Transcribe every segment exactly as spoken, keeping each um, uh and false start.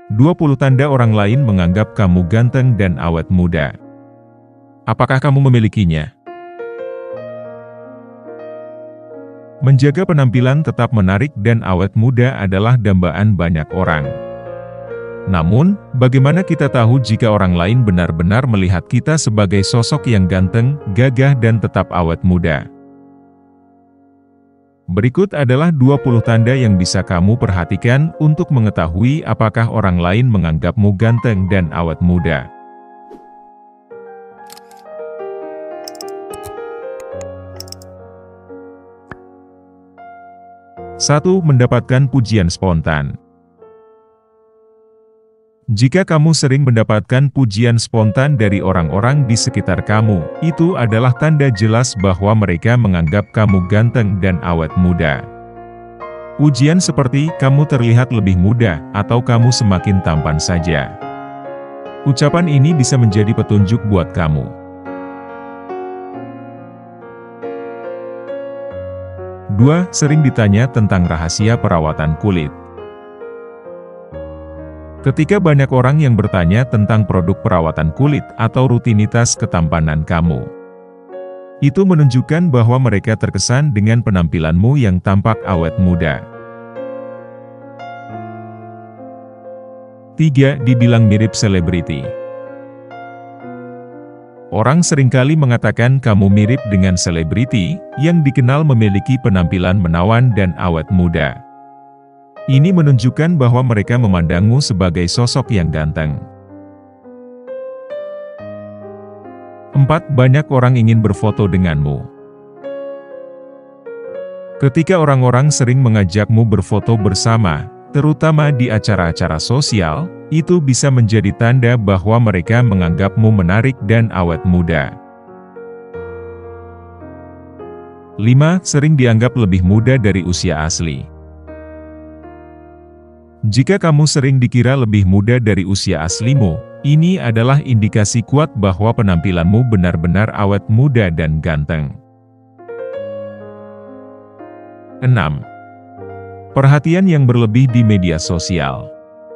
dua puluh tanda orang lain menganggap kamu ganteng dan awet muda. Apakah kamu memilikinya? Menjaga penampilan tetap menarik dan awet muda adalah dambaan banyak orang. Namun, bagaimana kita tahu jika orang lain benar-benar melihat kita sebagai sosok yang ganteng, gagah dan tetap awet muda? Berikut adalah dua puluh tanda yang bisa kamu perhatikan untuk mengetahui apakah orang lain menganggapmu ganteng dan awet muda. satu. Mendapatkan pujian spontan. Jika kamu sering mendapatkan pujian spontan dari orang-orang di sekitar kamu, itu adalah tanda jelas bahwa mereka menganggap kamu ganteng dan awet muda. Pujian seperti, "Kamu terlihat lebih muda," atau "Kamu semakin tampan saja." Ucapan ini bisa menjadi petunjuk buat kamu. dua. Sering ditanya tentang rahasia perawatan kulit. Ketika banyak orang yang bertanya tentang produk perawatan kulit atau rutinitas ketampanan kamu, itu menunjukkan bahwa mereka terkesan dengan penampilanmu yang tampak awet muda. tiga. Dibilang mirip selebriti. Orang seringkali mengatakan kamu mirip dengan selebriti yang dikenal memiliki penampilan menawan dan awet muda. Ini menunjukkan bahwa mereka memandangmu sebagai sosok yang ganteng. empat. Banyak orang ingin berfoto denganmu. Ketika orang-orang sering mengajakmu berfoto bersama, terutama di acara-acara sosial, itu bisa menjadi tanda bahwa mereka menganggapmu menarik dan awet muda. lima. Sering dianggap lebih muda dari usia asli. Jika kamu sering dikira lebih muda dari usia aslimu, ini adalah indikasi kuat bahwa penampilanmu benar-benar awet muda dan ganteng. enam. Perhatian yang berlebih di media sosial.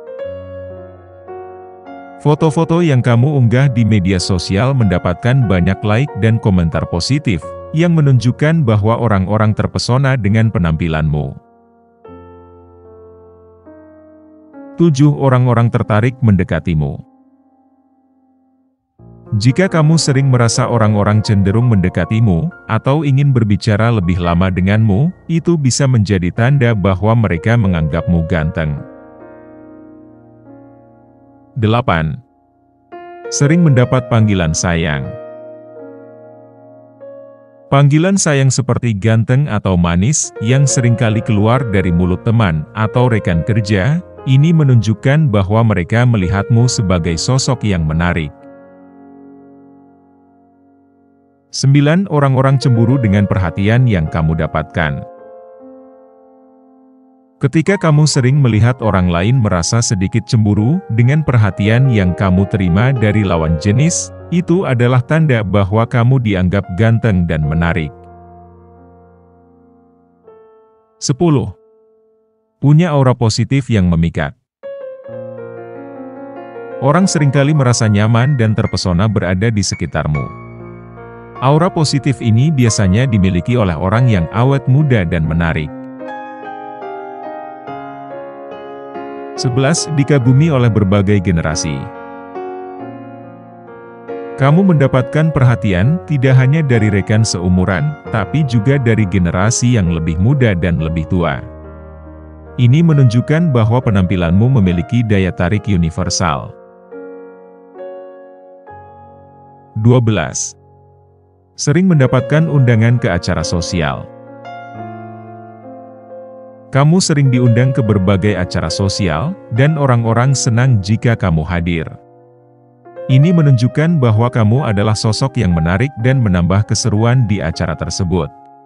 Foto-foto yang kamu unggah di media sosial mendapatkan banyak like dan komentar positif, yang menunjukkan bahwa orang-orang terpesona dengan penampilanmu. tujuh. Orang-orang tertarik mendekatimu. Jika kamu sering merasa orang-orang cenderung mendekatimu, atau ingin berbicara lebih lama denganmu, itu bisa menjadi tanda bahwa mereka menganggapmu ganteng. delapan. Sering mendapat panggilan sayang. Panggilan sayang seperti ganteng atau manis, yang seringkali keluar dari mulut teman atau rekan kerja, ini menunjukkan bahwa mereka melihatmu sebagai sosok yang menarik. sembilan. Orang-orang cemburu dengan perhatian yang kamu dapatkan. Ketika kamu sering melihat orang lain merasa sedikit cemburu dengan perhatian yang kamu terima dari lawan jenis, itu adalah tanda bahwa kamu dianggap ganteng dan menarik. sepuluh. Punya aura positif yang memikat. Orang seringkali merasa nyaman dan terpesona berada di sekitarmu. Aura positif ini biasanya dimiliki oleh orang yang awet muda dan menarik. sebelas. Dikagumi oleh berbagai generasi. Kamu mendapatkan perhatian tidak hanya dari rekan seumuran, tapi juga dari generasi yang lebih muda dan lebih tua. Ini menunjukkan bahwa penampilanmu memiliki daya tarik universal. dua belas. Sering mendapatkan undangan ke acara sosial. Kamu sering diundang ke berbagai acara sosial, dan orang-orang senang jika kamu hadir. Ini menunjukkan bahwa kamu adalah sosok yang menarik dan menambah keseruan di acara tersebut.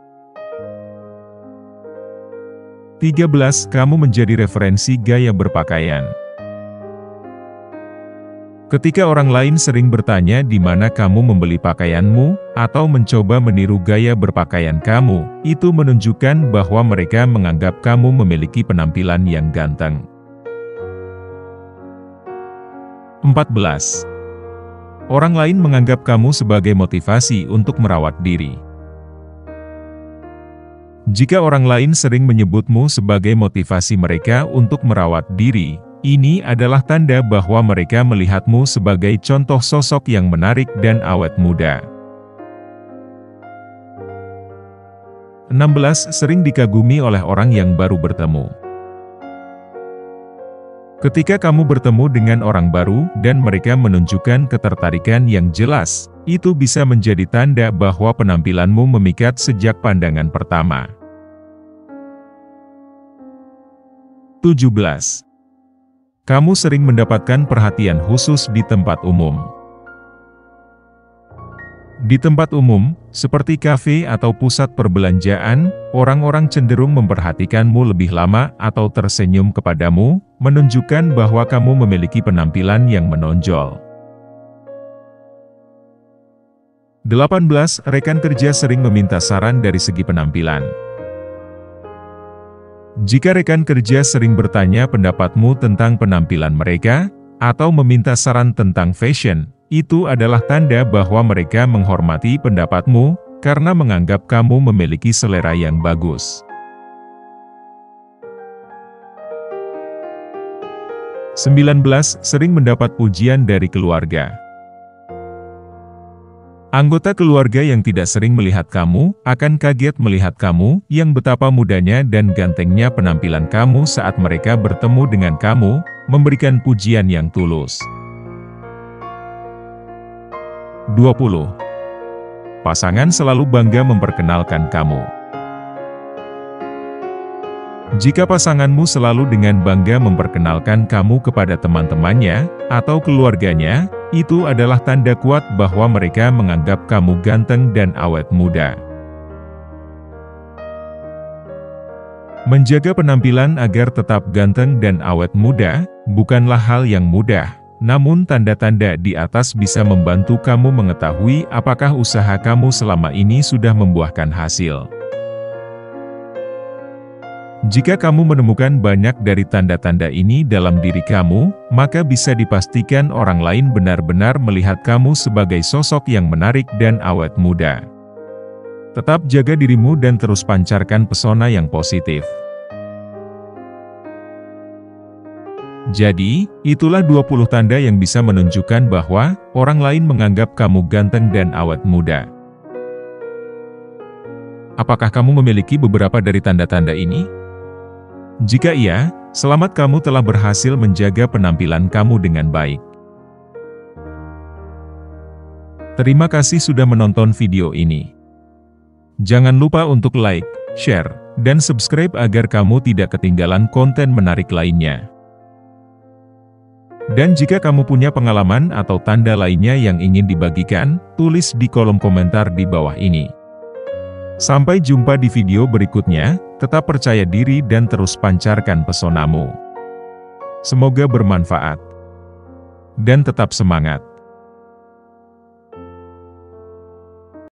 tiga belas. Kamu menjadi referensi gaya berpakaian. Ketika orang lain sering bertanya di mana kamu membeli pakaianmu, atau mencoba meniru gaya berpakaian kamu, itu menunjukkan bahwa mereka menganggap kamu memiliki penampilan yang ganteng. empat belas. Orang lain menganggap kamu sebagai motivasi untuk merawat diri. Jika orang lain sering menyebutmu sebagai motivasi mereka untuk merawat diri, ini adalah tanda bahwa mereka melihatmu sebagai contoh sosok yang menarik dan awet muda. enam belas. Sering dikagumi oleh orang yang baru bertemu. Ketika kamu bertemu dengan orang baru dan mereka menunjukkan ketertarikan yang jelas, itu bisa menjadi tanda bahwa penampilanmu memikat sejak pandangan pertama. tujuh belas. Kamu sering mendapatkan perhatian khusus di tempat umum. Di tempat umum, seperti kafe atau pusat perbelanjaan, orang-orang cenderung memperhatikanmu lebih lama atau tersenyum kepadamu, menunjukkan bahwa kamu memiliki penampilan yang menonjol. delapan belas. Rekan kerja sering meminta saran dari segi penampilan. Jika rekan kerja sering bertanya pendapatmu tentang penampilan mereka, atau meminta saran tentang fashion, itu adalah tanda bahwa mereka menghormati pendapatmu, karena menganggap kamu memiliki selera yang bagus. sembilan belas. Sering mendapat pujian dari keluarga. Anggota keluarga yang tidak sering melihat kamu, akan kaget melihat kamu, yang betapa mudanya dan gantengnya penampilan kamu saat mereka bertemu dengan kamu, memberikan pujian yang tulus. dua puluh. Pasangan selalu bangga memperkenalkan kamu. Jika pasanganmu selalu dengan bangga memperkenalkan kamu kepada teman-temannya, atau keluarganya, itu adalah tanda kuat bahwa mereka menganggap kamu ganteng dan awet muda. Menjaga penampilan agar tetap ganteng dan awet muda, bukanlah hal yang mudah. Namun tanda-tanda di atas bisa membantu kamu mengetahui apakah usaha kamu selama ini sudah membuahkan hasil. Jika kamu menemukan banyak dari tanda-tanda ini dalam diri kamu, maka bisa dipastikan orang lain benar-benar melihat kamu sebagai sosok yang menarik dan awet muda. Tetap jaga dirimu dan terus pancarkan pesona yang positif. Jadi, itulah dua puluh tanda yang bisa menunjukkan bahwa orang lain menganggap kamu ganteng dan awet muda. Apakah kamu memiliki beberapa dari tanda-tanda ini? Jika iya, selamat, kamu telah berhasil menjaga penampilan kamu dengan baik. Terima kasih sudah menonton video ini. Jangan lupa untuk like, share, dan subscribe agar kamu tidak ketinggalan konten menarik lainnya. Dan jika kamu punya pengalaman atau tanda lainnya yang ingin dibagikan, tulis di kolom komentar di bawah ini. Sampai jumpa di video berikutnya, tetap percaya diri dan terus pancarkan pesonamu. Semoga bermanfaat. Dan tetap semangat.